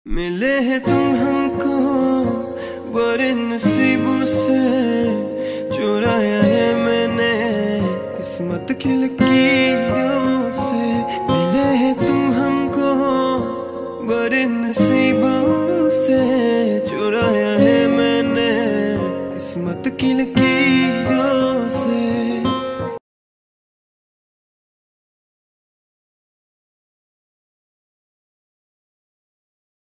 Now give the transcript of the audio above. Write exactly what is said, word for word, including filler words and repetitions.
मिले हैं तुम हमको बड़े नसीबों से, चुराया है मैंने किस्मत की लकीरों से। मिले हैं तुम हमको बड़े नसीबों से, चुराया है मैंने किस्मत की लकीरों